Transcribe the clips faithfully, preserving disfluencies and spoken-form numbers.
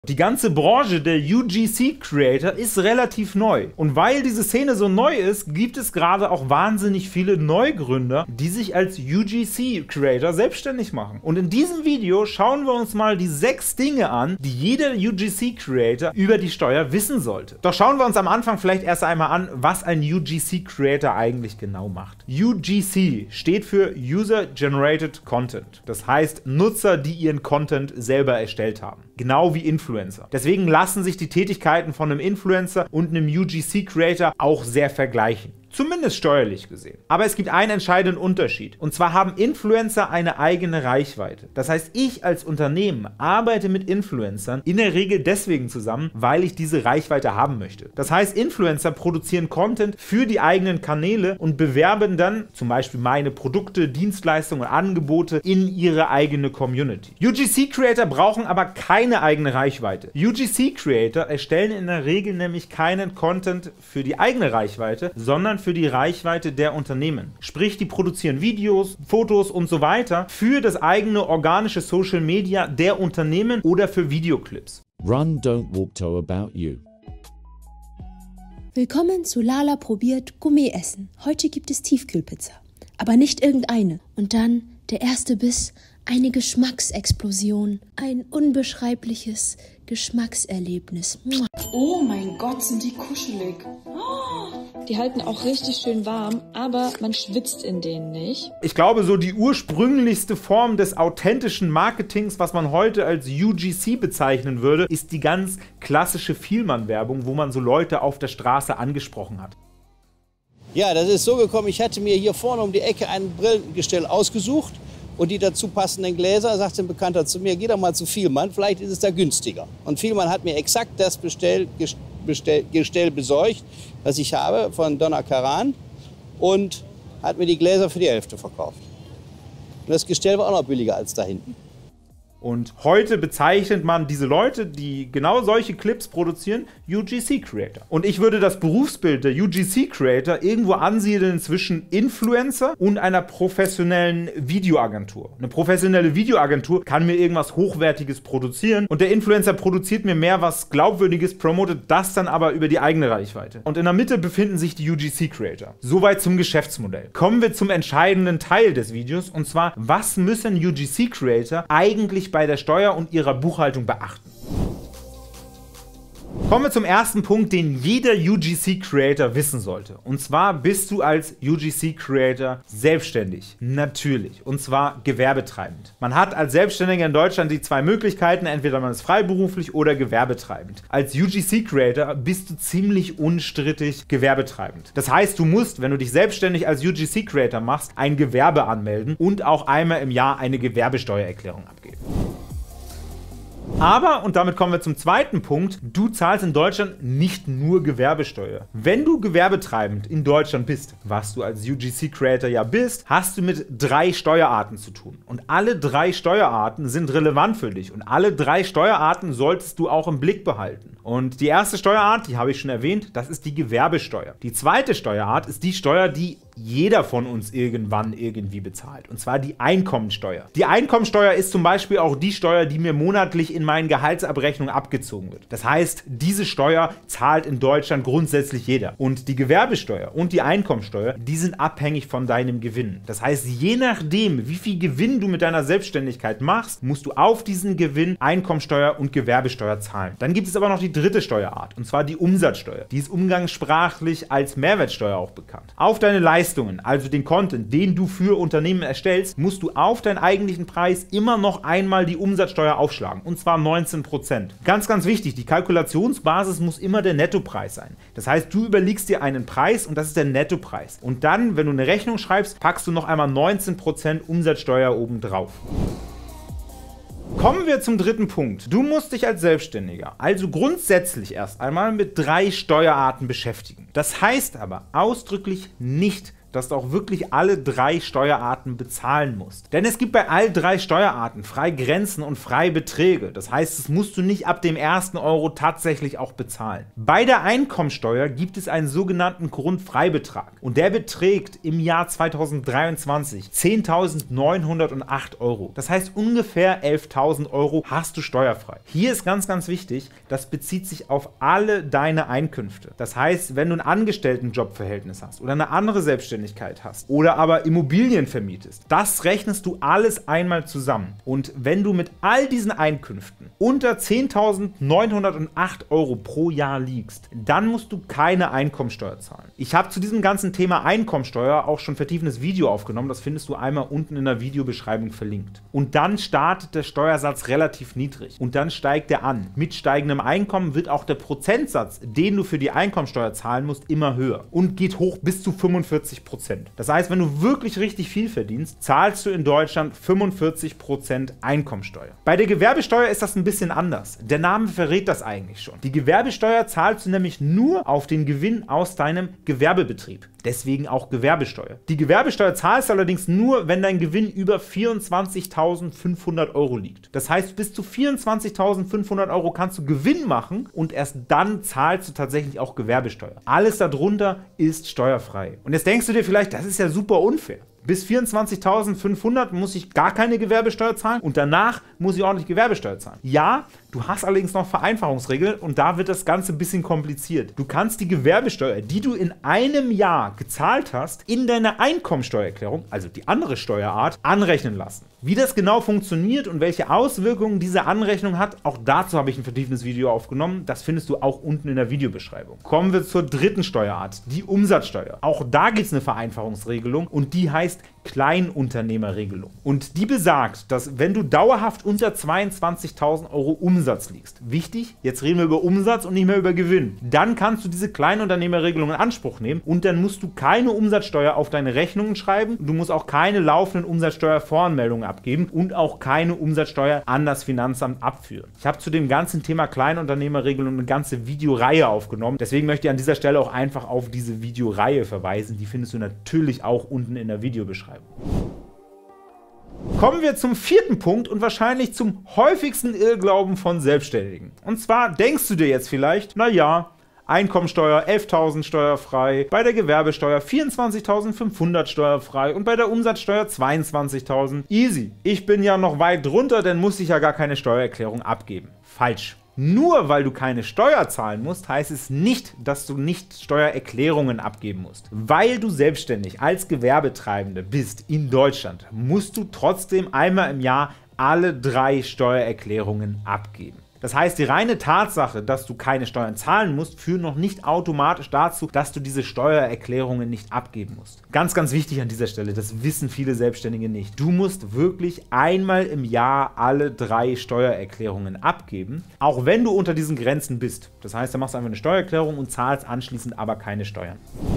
Die ganze Branche der U G C Creator ist relativ neu. Und weil diese Szene so neu ist, gibt es gerade auch wahnsinnig viele Neugründer, die sich als U G C Creator selbstständig machen. Und in diesem Video schauen wir uns mal die sechs Dinge an, die jeder U G C Creator über die Steuer wissen sollte. Doch schauen wir uns am Anfang vielleicht erst einmal an, was ein U G C Creator eigentlich genau macht. U G C steht für User Generated Content. Das heißt Nutzer, die ihren Content selber erstellt haben. Genau wie Influencer. Deswegen lassen sich die Tätigkeiten von einem Influencer und einem U G C Creator auch sehr vergleichen. Zumindest steuerlich gesehen. Aber es gibt einen entscheidenden Unterschied. Und zwar haben Influencer eine eigene Reichweite. Das heißt, ich als Unternehmen arbeite mit Influencern in der Regel deswegen zusammen, weil ich diese Reichweite haben möchte. Das heißt, Influencer produzieren Content für die eigenen Kanäle und bewerben dann zum Beispiel meine Produkte, Dienstleistungen und Angebote in ihre eigene Community. U G C Creator brauchen aber keine eigene Reichweite. U G C Creator erstellen in der Regel nämlich keinen Content für die eigene Reichweite, sondern für die Reichweite der Unternehmen. Sprich, die produzieren Videos, Fotos und so weiter für das eigene organische Social Media der Unternehmen oder für Videoclips. Run, don't walk to about you. Willkommen zu Lala probiert Gourmet-Essen. Heute gibt es Tiefkühlpizza. Aber nicht irgendeine. Und dann der erste Biss, eine Geschmacksexplosion. Ein unbeschreibliches Geschmackserlebnis. Oh mein Gott, sind die kuschelig. Die halten auch richtig schön warm, aber man schwitzt in denen nicht. Ich glaube, so die ursprünglichste Form des authentischen Marketings, was man heute als U G C bezeichnen würde, ist die ganz klassische Vielmann-Werbung, wo man so Leute auf der Straße angesprochen hat. Ja, das ist so gekommen, ich hatte mir hier vorne um die Ecke ein Brillengestell ausgesucht und die dazu passenden Gläser, sagte ein Bekannter zu mir, geh doch mal zu Vielmann, vielleicht ist es da günstiger. Und Vielmann hat mir exakt das Bestell, Bestell, Gestell besorgt, was ich habe von Donna Karan und hat mir die Gläser für die Hälfte verkauft. Und das Gestell war auch noch billiger als da hinten. Und heute bezeichnet man diese Leute, die genau solche Clips produzieren, U G C Creator. Und ich würde das Berufsbild der U G C Creator irgendwo ansiedeln zwischen Influencer und einer professionellen Videoagentur. Eine professionelle Videoagentur kann mir irgendwas Hochwertiges produzieren und der Influencer produziert mir mehr was Glaubwürdiges, promotet das dann aber über die eigene Reichweite. Und in der Mitte befinden sich die U G C Creator. Soweit zum Geschäftsmodell. Kommen wir zum entscheidenden Teil des Videos und zwar, was müssen U G C Creator eigentlich bei der Steuer und ihrer Buchhaltung beachten. Kommen wir zum ersten Punkt, den jeder U G C Creator wissen sollte. Und zwar bist du als U G C Creator selbstständig. Natürlich. Und zwar gewerbetreibend. Man hat als Selbstständiger in Deutschland die zwei Möglichkeiten, entweder man ist freiberuflich oder gewerbetreibend. Als U G C Creator bist du ziemlich unstrittig gewerbetreibend. Das heißt, du musst, wenn du dich selbstständig als U G C Creator machst, ein Gewerbe anmelden und auch einmal im Jahr eine Gewerbesteuererklärung abgeben. Aber, und damit kommen wir zum zweiten Punkt, du zahlst in Deutschland nicht nur Gewerbesteuer. Wenn du gewerbetreibend in Deutschland bist, was du als U G C Creator ja bist, hast du mit drei Steuerarten zu tun. Und alle drei Steuerarten sind relevant für dich und alle drei Steuerarten solltest du auch im Blick behalten. Und die erste Steuerart, die habe ich schon erwähnt, das ist die Gewerbesteuer. Die zweite Steuerart ist die Steuer, die jeder von uns irgendwann irgendwie bezahlt. Und zwar die Einkommensteuer. Die Einkommensteuer ist zum Beispiel auch die Steuer, die mir monatlich in meinen Gehaltsabrechnungen abgezogen wird. Das heißt, diese Steuer zahlt in Deutschland grundsätzlich jeder. Und die Gewerbesteuer und die Einkommensteuer, die sind abhängig von deinem Gewinn. Das heißt, je nachdem, wie viel Gewinn du mit deiner Selbstständigkeit machst, musst du auf diesen Gewinn Einkommensteuer und Gewerbesteuer zahlen. Dann gibt es aber noch die dritte Steuerart, und zwar die Umsatzsteuer. Die ist umgangssprachlich als Mehrwertsteuer auch bekannt. Auf deine Leistungen, also den Content, den du für Unternehmen erstellst, musst du auf deinen eigentlichen Preis immer noch einmal die Umsatzsteuer aufschlagen, und zwar neunzehn Prozent. Ganz, ganz wichtig, die Kalkulationsbasis muss immer der Nettopreis sein. Das heißt, du überlegst dir einen Preis und das ist der Nettopreis. Und dann, wenn du eine Rechnung schreibst, packst du noch einmal neunzehn Prozent Umsatzsteuer oben drauf. Kommen wir zum dritten Punkt. Du musst dich als Selbstständiger also grundsätzlich erst einmal mit drei Steuerarten beschäftigen. Das heißt aber ausdrücklich nicht, dass du auch wirklich alle drei Steuerarten bezahlen musst. Denn es gibt bei all drei Steuerarten Freigrenzen und Freibeträge. Das heißt, das musst du nicht ab dem ersten Euro tatsächlich auch bezahlen. Bei der Einkommensteuer gibt es einen sogenannten Grundfreibetrag und der beträgt im Jahr zweitausenddreiundzwanzig zehntausendneunhundertacht Euro. Das heißt, ungefähr elftausend Euro hast du steuerfrei. Hier ist ganz, ganz wichtig, das bezieht sich auf alle deine Einkünfte. Das heißt, wenn du ein Angestelltenjobverhältnis hast oder eine andere Selbstständigkeit hast oder aber Immobilien vermietest, das rechnest du alles einmal zusammen. Und wenn du mit all diesen Einkünften unter zehntausendneunhundertacht Euro pro Jahr liegst, dann musst du keine Einkommensteuer zahlen. Ich habe zu diesem ganzen Thema Einkommensteuer auch schon ein vertiefendes Video aufgenommen, das findest du einmal unten in der Videobeschreibung verlinkt. Und dann startet der Steuersatz relativ niedrig und dann steigt er an. Mit steigendem Einkommen wird auch der Prozentsatz, den du für die Einkommensteuer zahlen musst, immer höher und geht hoch bis zu fünfundvierzig Prozent. Das heißt, wenn du wirklich richtig viel verdienst, zahlst du in Deutschland fünfundvierzig Prozent Einkommensteuer. Bei der Gewerbesteuer ist das ein bisschen anders. Der Name verrät das eigentlich schon. Die Gewerbesteuer zahlst du nämlich nur auf den Gewinn aus deinem Gewerbebetrieb. Deswegen auch Gewerbesteuer. Die Gewerbesteuer zahlst du allerdings nur, wenn dein Gewinn über vierundzwanzigtausendfünfhundert Euro liegt. Das heißt, bis zu vierundzwanzigtausendfünfhundert Euro kannst du Gewinn machen und erst dann zahlst du tatsächlich auch Gewerbesteuer. Alles darunter ist steuerfrei. Und jetzt denkst du dir vielleicht, das ist ja super unfair. Bis vierundzwanzigtausendfünfhundert muss ich gar keine Gewerbesteuer zahlen und danach muss ich ordentlich Gewerbesteuer zahlen. Ja, du hast allerdings noch Vereinfachungsregeln und da wird das Ganze ein bisschen kompliziert. Du kannst die Gewerbesteuer, die du in einem Jahr gezahlt hast, in deiner Einkommensteuererklärung, also die andere Steuerart, anrechnen lassen. Wie das genau funktioniert und welche Auswirkungen diese Anrechnung hat, auch dazu habe ich ein vertiefendes Video aufgenommen. Das findest du auch unten in der Videobeschreibung. Kommen wir zur dritten Steuerart, die Umsatzsteuer. Auch da gibt es eine Vereinfachungsregelung und die heißt Kleinunternehmerregelung. Und die besagt, dass wenn du dauerhaft unter zweiundzwanzigtausend Euro Umsatz liegst, wichtig, jetzt reden wir über Umsatz und nicht mehr über Gewinn, dann kannst du diese Kleinunternehmerregelung in Anspruch nehmen und dann musst du keine Umsatzsteuer auf deine Rechnungen schreiben, du musst auch keine laufenden Umsatzsteuervoranmeldungen abgeben und auch keine Umsatzsteuer an das Finanzamt abführen. Ich habe zu dem ganzen Thema Kleinunternehmerregelung eine ganze Videoreihe aufgenommen, deswegen möchte ich an dieser Stelle auch einfach auf diese Videoreihe verweisen, die findest du natürlich auch unten in der Videobeschreibung. Kommen wir zum vierten Punkt und wahrscheinlich zum häufigsten Irrglauben von Selbstständigen. Und zwar denkst du dir jetzt vielleicht, naja, Einkommensteuer elftausend steuerfrei, bei der Gewerbesteuer vierundzwanzigtausendfünfhundert steuerfrei und bei der Umsatzsteuer zweiundzwanzigtausend. Easy. Ich bin ja noch weit drunter, dann muss ich ja gar keine Steuererklärung abgeben. Falsch. Nur weil du keine Steuer zahlen musst, heißt es nicht, dass du nicht Steuererklärungen abgeben musst. Weil du selbstständig als Gewerbetreibende bist in Deutschland, musst du trotzdem einmal im Jahr alle drei Steuererklärungen abgeben. Das heißt, die reine Tatsache, dass du keine Steuern zahlen musst, führt noch nicht automatisch dazu, dass du diese Steuererklärungen nicht abgeben musst. Ganz, ganz wichtig an dieser Stelle, das wissen viele Selbstständige nicht. Du musst wirklich einmal im Jahr alle drei Steuererklärungen abgeben, auch wenn du unter diesen Grenzen bist. Das heißt, da machst du einfach eine Steuererklärung und zahlst anschließend aber keine Steuern.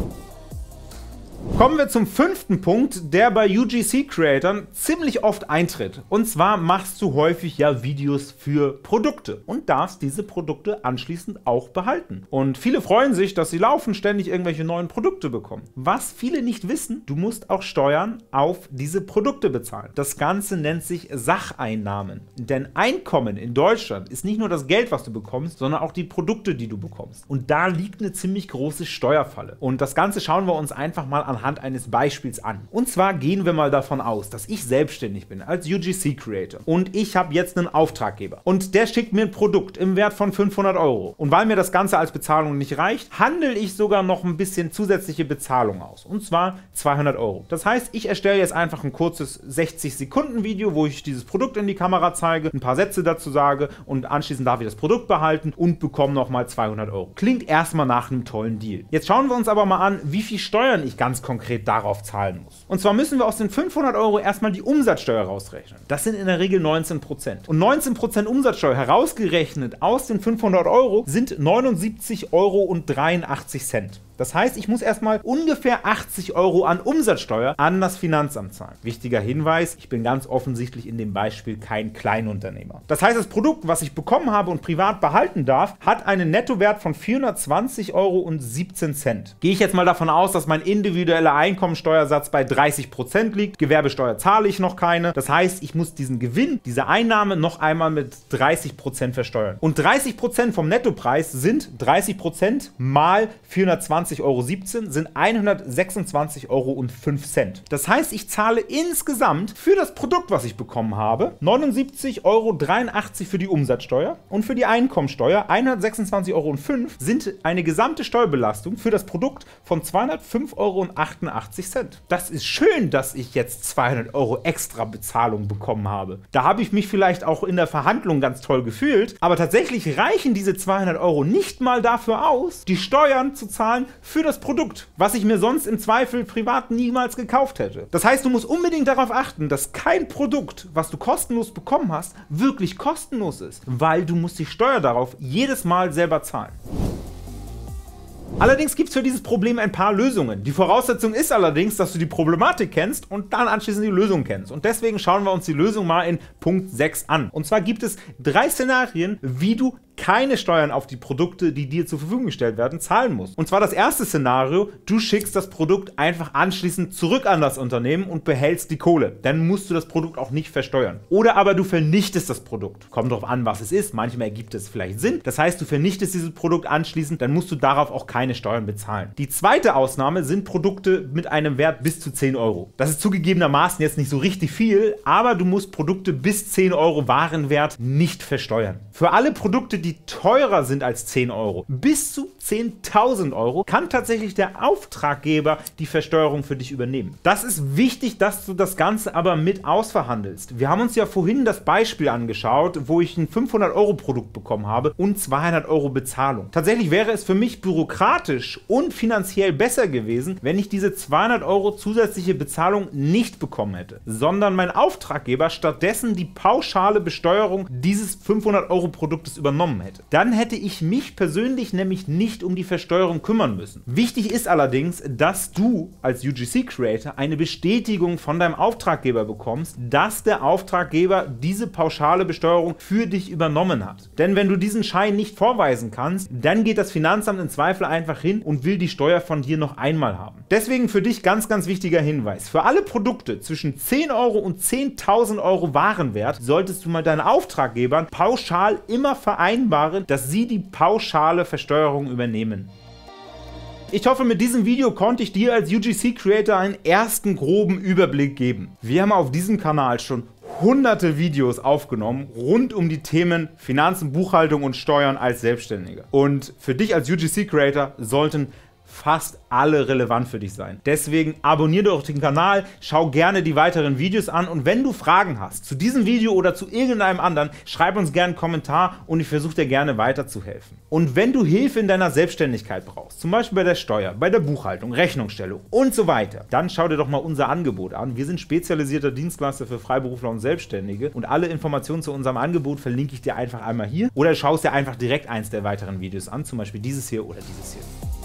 Kommen wir zum fünften Punkt, der bei U G C-Creatern ziemlich oft eintritt. Und zwar machst du häufig ja Videos für Produkte und darfst diese Produkte anschließend auch behalten. Und viele freuen sich, dass sie laufend ständig irgendwelche neuen Produkte bekommen. Was viele nicht wissen, du musst auch Steuern auf diese Produkte bezahlen. Das Ganze nennt sich Sacheinnahmen. Denn Einkommen in Deutschland ist nicht nur das Geld, was du bekommst, sondern auch die Produkte, die du bekommst. Und da liegt eine ziemlich große Steuerfalle. Und das Ganze schauen wir uns einfach mal an anhand eines Beispiels an. Und zwar gehen wir mal davon aus, dass ich selbstständig bin als U G C-Creator und ich habe jetzt einen Auftraggeber und der schickt mir ein Produkt im Wert von fünfhundert Euro. Und weil mir das Ganze als Bezahlung nicht reicht, handle ich sogar noch ein bisschen zusätzliche Bezahlung aus. Und zwar zweihundert Euro. Das heißt, ich erstelle jetzt einfach ein kurzes sechzig Sekunden Video, wo ich dieses Produkt in die Kamera zeige, ein paar Sätze dazu sage und anschließend darf ich das Produkt behalten und bekomme nochmal zweihundert Euro. Klingt erstmal nach einem tollen Deal. Jetzt schauen wir uns aber mal an, wie viel Steuern ich ganz konkret darauf zahlen muss. Und zwar müssen wir aus den fünfhundert Euro erstmal die Umsatzsteuer rausrechnen. Das sind in der Regel neunzehn Prozent. Und neunzehn Prozent Umsatzsteuer herausgerechnet aus den fünfhundert Euro sind neunundsiebzig Euro und dreiundachtzig Cent. Das heißt, ich muss erstmal ungefähr achtzig Euro an Umsatzsteuer an das Finanzamt zahlen. Wichtiger Hinweis, ich bin ganz offensichtlich in dem Beispiel kein Kleinunternehmer. Das heißt, das Produkt, was ich bekommen habe und privat behalten darf, hat einen Nettowert von vierhundertzwanzig Euro und siebzehn Cent. Gehe ich jetzt mal davon aus, dass mein individueller Einkommensteuersatz bei dreißig Prozent liegt, Gewerbesteuer zahle ich noch keine. Das heißt, ich muss diesen Gewinn, diese Einnahme noch einmal mit dreißig Prozent versteuern. Und dreißig Prozent vom Nettopreis sind dreißig Prozent mal vierhundertzwanzig Euro siebzehn sind hundertsechsundzwanzig Euro und fünf Cent. Das heißt, ich zahle insgesamt für das Produkt, was ich bekommen habe, neunundsiebzig Euro dreiundachtzig für die Umsatzsteuer und für die Einkommensteuer hundertsechsundzwanzig Euro und fünf sind eine gesamte Steuerbelastung für das Produkt von zweihundertfünf Euro und achtundachtzig Cent. Das ist schön, dass ich jetzt zweihundert Euro extra Bezahlung bekommen habe. Da habe ich mich vielleicht auch in der Verhandlung ganz toll gefühlt, aber tatsächlich reichen diese zweihundert Euro nicht mal dafür aus, die Steuern zu zahlen für das Produkt, was ich mir sonst im Zweifel privat niemals gekauft hätte. Das heißt, du musst unbedingt darauf achten, dass kein Produkt, was du kostenlos bekommen hast, wirklich kostenlos ist, weil du musst die Steuer darauf jedes Mal selber zahlen. Allerdings gibt es für dieses Problem ein paar Lösungen. Die Voraussetzung ist allerdings, dass du die Problematik kennst und dann anschließend die Lösung kennst. Und deswegen schauen wir uns die Lösung mal in Punkt sechs an. Und zwar gibt es drei Szenarien, wie du keine Steuern auf die Produkte, die dir zur Verfügung gestellt werden, zahlen musst. Und zwar das erste Szenario, du schickst das Produkt einfach anschließend zurück an das Unternehmen und behältst die Kohle. Dann musst du das Produkt auch nicht versteuern. Oder aber du vernichtest das Produkt. Kommt drauf an, was es ist. Manchmal ergibt es vielleicht Sinn. Das heißt, du vernichtest dieses Produkt anschließend, dann musst du darauf auch keine Steuern bezahlen. Die zweite Ausnahme sind Produkte mit einem Wert bis zu zehn Euro. Das ist zugegebenermaßen jetzt nicht so richtig viel, aber du musst Produkte bis zehn Euro Warenwert nicht versteuern. Für alle Produkte, die teurer sind als zehn Euro, bis zu zehntausend Euro, kann tatsächlich der Auftraggeber die Versteuerung für dich übernehmen. Das ist wichtig, dass du das Ganze aber mit ausverhandelst. Wir haben uns ja vorhin das Beispiel angeschaut, wo ich ein fünfhundert Euro Produkt bekommen habe und zweihundert Euro Bezahlung. Tatsächlich wäre es für mich bürokratisch und finanziell besser gewesen, wenn ich diese zweihundert Euro zusätzliche Bezahlung nicht bekommen hätte, sondern mein Auftraggeber stattdessen die pauschale Besteuerung dieses fünfhundert Euro Produktes übernommen hätte. Dann hätte ich mich persönlich nämlich nicht um die Versteuerung kümmern müssen. Wichtig ist allerdings, dass du als U G C Creator eine Bestätigung von deinem Auftraggeber bekommst, dass der Auftraggeber diese pauschale Besteuerung für dich übernommen hat. Denn wenn du diesen Schein nicht vorweisen kannst, dann geht das Finanzamt im Zweifel einfach hin und will die Steuer von dir noch einmal haben. Deswegen für dich ganz, ganz wichtiger Hinweis. Für alle Produkte zwischen zehn Euro und zehntausend Euro Warenwert solltest du mal deinen Auftraggebern pauschal immer vereinbaren, dass sie die pauschale Versteuerung übernehmen. Ich hoffe, mit diesem Video konnte ich dir als U G C Creator einen ersten groben Überblick geben. Wir haben auf diesem Kanal schon hunderte Videos aufgenommen rund um die Themen Finanzen, Buchhaltung und Steuern als Selbstständiger. Und für dich als U G C Creator sollten fast alle relevant für dich sein. Deswegen abonniere doch den Kanal, schau gerne die weiteren Videos an und wenn du Fragen hast zu diesem Video oder zu irgendeinem anderen, schreib uns gerne einen Kommentar und ich versuche dir gerne weiterzuhelfen. Und wenn du Hilfe in deiner Selbstständigkeit brauchst, zum Beispiel bei der Steuer, bei der Buchhaltung, Rechnungsstellung und so weiter, dann schau dir doch mal unser Angebot an. Wir sind spezialisierter Dienstleister für Freiberufler und Selbstständige und alle Informationen zu unserem Angebot verlinke ich dir einfach einmal hier oder schaust dir einfach direkt eins der weiteren Videos an, zum Beispiel dieses hier oder dieses hier.